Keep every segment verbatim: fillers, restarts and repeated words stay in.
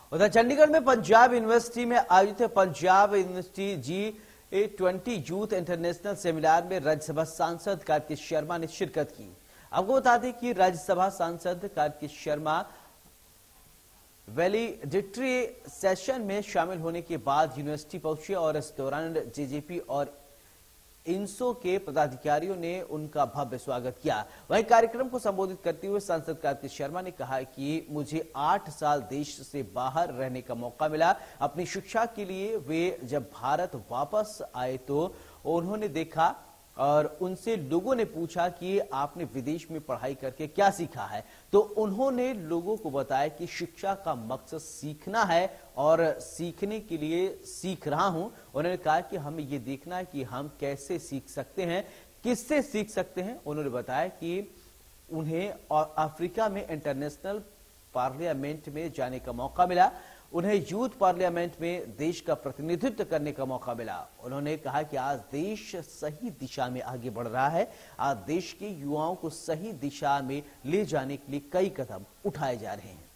उधर चंडीगढ़ में पंजाब यूनिवर्सिटी में आयोजित Punjab university G twenty youth international seminar में राज्यसभा सांसद कार्तिक शर्मा ने शिरकत की। आपको बता दें कि राज्यसभा सांसद कार्तिक शर्मा वैलिडिक्टरी सेशन में शामिल होने के बाद यूनिवर्सिटी पहुंचे और इस दौरान जेजेपी और इंसो के पदाधिकारियों ने उनका भव्य स्वागत किया। वहीं कार्यक्रम को संबोधित करते हुए सांसद कार्तिक शर्मा ने कहा कि मुझे आठ साल देश से बाहर रहने का मौका मिला। अपनी शिक्षा के लिए वे जब भारत वापस आए तो उन्होंने देखा और उनसे लोगों ने पूछा कि आपने विदेश में पढ़ाई करके क्या सीखा है, तो उन्होंने लोगों को बताया कि शिक्षा का मकसद सीखना है और सीखने के लिए सीख रहा हूं। उन्होंने कहा कि हमें ये देखना है कि हम कैसे सीख सकते हैं, किससे सीख सकते हैं। उन्होंने बताया कि उन्हें अफ्रीका में इंटरनेशनल पार्लियामेंट में जाने का मौका मिला, उन्हें यूथ पार्लियामेंट में देश का प्रतिनिधित्व करने का मौका मिला। उन्होंने कहा कि आज देश सही दिशा में आगे बढ़ रहा है, आज देश के युवाओं को सही दिशा में ले जाने के लिए कई कदम उठाए जा रहे हैं।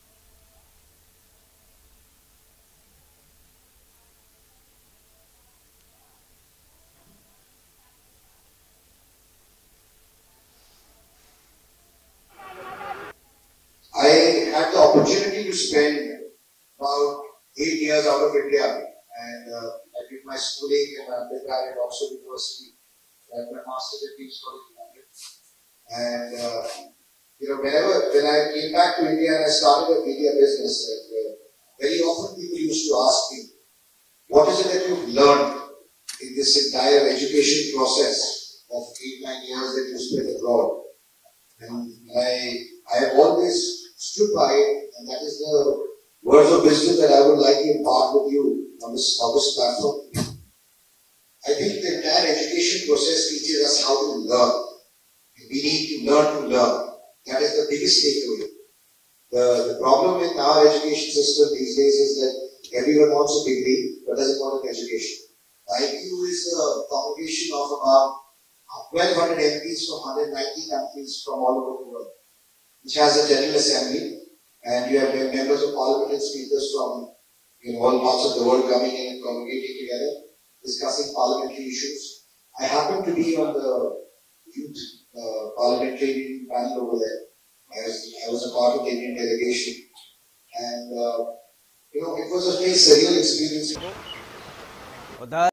I had the opportunity to spend about eight years out of India, and uh, I did my schooling and my undergrad at Oxford University. I had my master's at King's College London. And uh, you know, whenever when I came back to India and I started a media business, and, uh, very often people used to ask me, "What is it that you've learned in this entire education process of eight nine years that you spent abroad?" And I I have always stood by it, and that is the words of wisdom that I would like to impart with you on this, on this platform. I think the entire education process teaches us how to learn. We need to learn to learn. That is the biggest takeaway. The, the problem with our education system these days is that everyone wants a degree but doesn't want an education. I Q is a congregation of about twelve hundred M Ps from one hundred ninety countries from all over the world, which has a General Assembly, and you have members of parliament and speakers from you know, all parts of the world coming in and congregating together, discussing parliamentary issues. I happen to be on the youth uh, parliamentary panel over there. I was, I was a part of the Indian delegation, and uh, you know, it was a very surreal experience.